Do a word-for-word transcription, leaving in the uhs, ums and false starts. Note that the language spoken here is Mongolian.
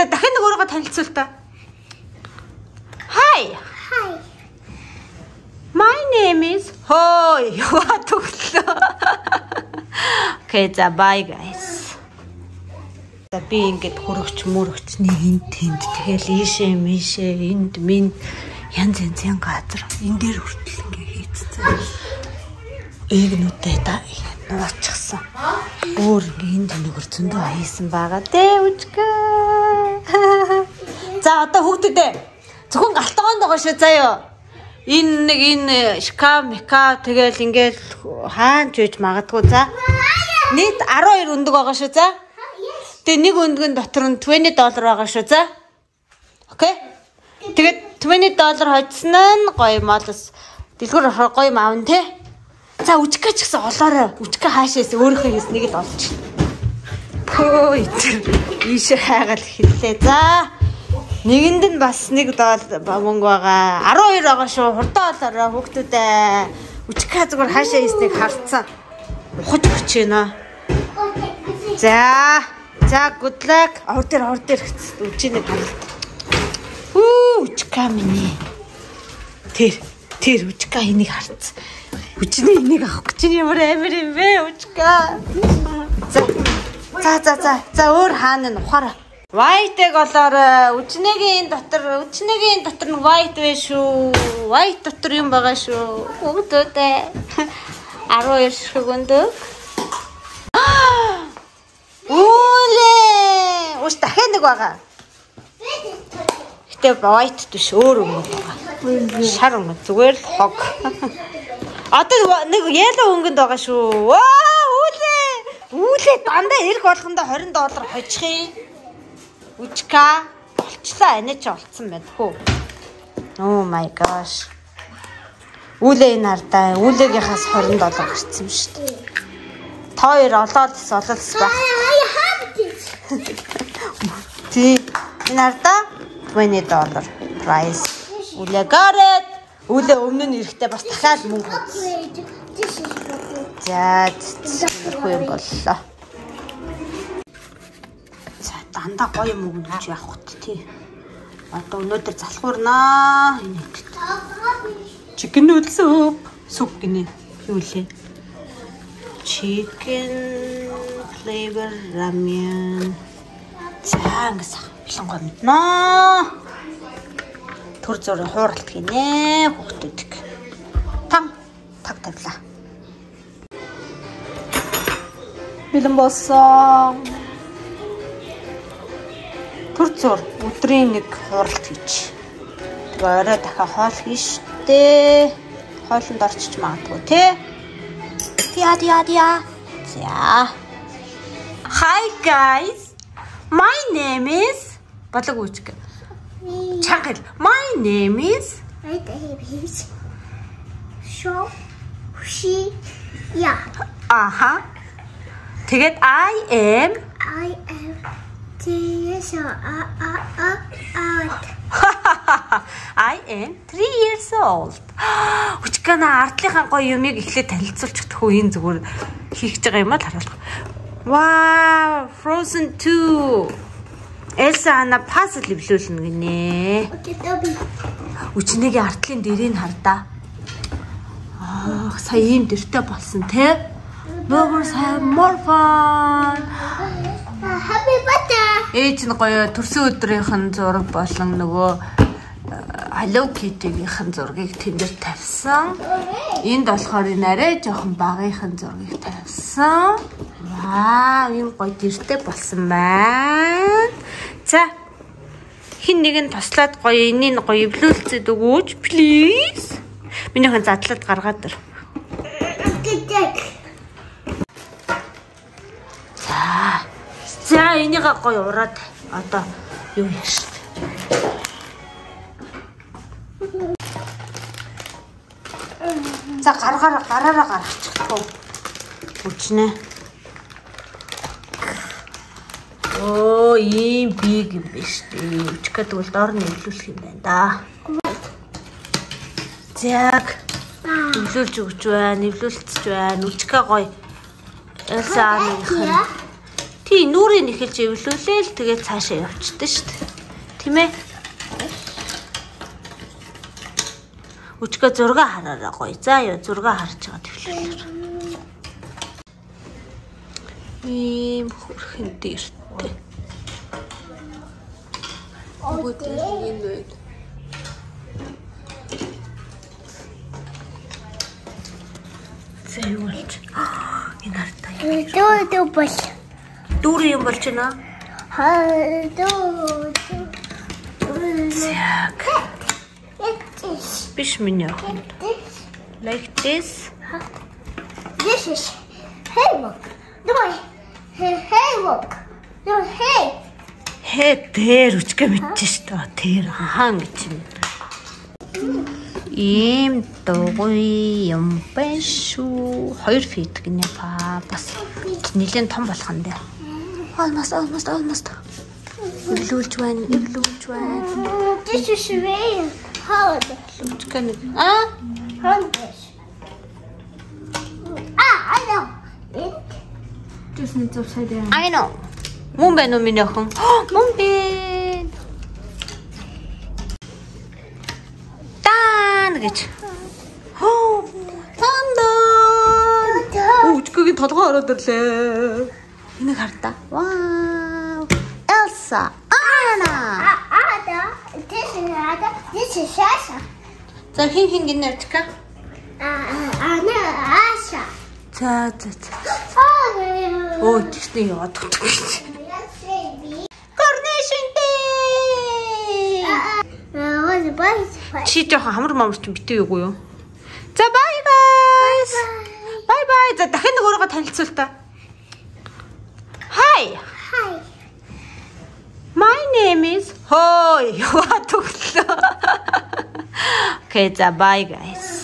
За дахин нэг өөрийгөө танилцуул та. Hi. Hi. My name is Hoi. Яа төглөө. Okay, за bye guys. За би ингээд хөрөгч мөрөгч нэг энд тэнд тэгэл ийшээ мишээ энд минь янз янзын газар энэ дээр хүртэл ингээ хийцсэн. Эгнүүдээ та нуучсан. Өөр ингээ энд нүгэр зөндөө хийсэн байгаа дээ үчгээ. За одоо хүүхдүүдээ зөвхөн галтгоонд байгаа шүү заяа. Энэ нэг энэ шкаф мека тэгэл ингээл хаанч үйж магадгүй за. Нийт арван хоёр өндөг байгаа шүү за. Тэгээ нэг өндгөн дотор нь twenty доллар байгаа шүү за. Окей? Тэгээд twenty доллар хоцсон нь гоё молос дэлгүүр гоё маавн те. За үжиггээ ч гэсэн олоорой. Үжиггээ хаашаас өөрийнхөө хийснийг л олж. Хөөе. Ийшээ хайгаал хэллээ. За. Нэгэнд нь бас нэг мөнгө байгаа. арван хоёр байгаа шүү. Хурдан олоорой хүүхдүүдээ. Үжиггээ зүгээр хаашаа хийснийг харцсан. Ухаж өгч байна. За. За good luck. Ор дээр ор дээр үжинийг харлаа. Үу үжиггээ минь. Тэр тэр үжиггээ энийг харц. Үжиний энийг авах гэж ямар амир юм бэ үжиггээ. За. За за за. За өөр хаана нь ухаараа. White-ыг олоорой. Үжигийн дотор үжигийн дотор нэг white вэ шүү. White дотор юм байгаа шүү. Хүүхдүүдээ. арван хоёр шиг өндөг. Үүлээ. Ууш дахиад нэг байгаа. Гэтэ white биш өөр өнгө байгаа. Шар өнгө зүгээр л хог. Одоо нэг yellow өнгөнд байгаа шүү. Ваа үүлээ. Үүлээ дандаа ирэх болгондоо twenty доллар хожих юм. Үчка болчлаа анаа ч олцсон байна хөө. Oh my gosh. Үүлээ энэ хардаа үүлээгийнхаас twenty доллар гарцсан шүү дээ. Та хоёр олоод олоолс байх. Тий. Энэ хардаа twenty доллар price. Үүлээ гараад үүлээ өмнө нь ирэхдээ бас дахиад мөнгө хөдсөн. За тиймэрхүү юм боллоо. За дандаа гоё юм өгнө гэж явах хөт тий. Одоо өнөөдөр залхуурнаа. Энэ chicken noodle soup. Суп гинэ. Юу лээ? Chicken flavor ramen. За ингээс хөлн гомдноо. Төр зөрөө хууралт гинэ хүүхдүүд. Там таг тавлаа. Бэлэн болсон. Төр зөр өдрийн нэг хууралт хийж. Тэгээ орой дахиад хоол хийн штэ. Хоолнд орчиж магадгүй те. Тиа тиа тиа. За. Hi guys. My name is Бодлого үчиг. Чангал. My name is My name is Show She Yeah. Аха. Тэгээд I am I am three years old. I am three years old. Үчигнаа ардлынхаа гоё юмыг эхлээд танилцуулчих тхүү энэ зүгээр хийх гэж байгаа юм аа харуулах. Wow, Frozen two. Elsa ана puzzle эвлүүлнэ гинэ. Үчнэгийн артлын дэрийг хардаа. Аа, сая ийм дэртэй болсон те. Lovers have more fun. Happy birthday. Ээж нь гоё төрсөн өдрийнх нь зураг болон нөгөө Hello Kitty-ийн зургийг тэн дээр тавьсан. Энд болохоор энэ арай жоохон багийнхэн зургийг тавьсан. Вау, ийм гоё дэртэй болсон байна. За. Хин нэг нь туслаад гоё энийг гоё эвлүүлцээд өгөөч, please. Минийхэн задлаад гаргаад ир. За. За, энийг гоё ураад одоо юу яаш. За гаргаараа гараараа гаргачихгүй. Үчнэ. Оо, ийм биг юм биш үү? Үчгээд бол доор нь эвлүүлэх юм байна да. Яг эвлүүлж өгч байна, эвлүүлцэж байна. Үчгээ гоё. Элса аных нь Тий нүрийг нэхэлж эвлүүлээ л тэгээд цаашаа явчихдаг шүү дээ. Тийм ээ. Өчгөө зураг хараараа гоё. За яа зураг харж байгаа төвлөлөөр. Ийм хөрхэн дээртэй. Бүгд энэ үед. Зэв болж. Энэ хартаа. Дөө дөө бол. Дүүр юм болж байна. Хаа дөө. Яг. Биш миний охин. Like this. This is hay work. No, hay hay work. No, hay. Хэ дээр үчгэ мэдчихэж шүү дээ. Тэр хаан гэж юм. Ийм дугуй юм байна шүү. Хоёр фит гинэ па бас нэлээд том болох нь дээ. Almost almost almost. Эвлүүлж байна, эвлүүлж байна. This is real hard. Үчгэ нэг. Аа? Hard. Ah, I know. It. Just needs upside down. I know. Мөн байна уу миний охин? Мөн бэ. Дан гэж. Хоо. Танда. Үчгэгийн толгой ороод ирлээ. Энийг хартаа. Вау. Elsa. Anna. Ada. This is Ada. This is Elsa. За хин хин гинэ үчгэ. Ah, Anna, Asha. За за за. Oh. Оо тийшний яваад төгч. Coronation day. Uh, what's the boys? Чи жоохон хамар мамар ч битээ юу юу? За bye guys. Bye bye. За дахин нэг өөрийгөө танилцуул та. Hi. Hi. My name is Хой. Яа төглөө. Okay, за bye guys.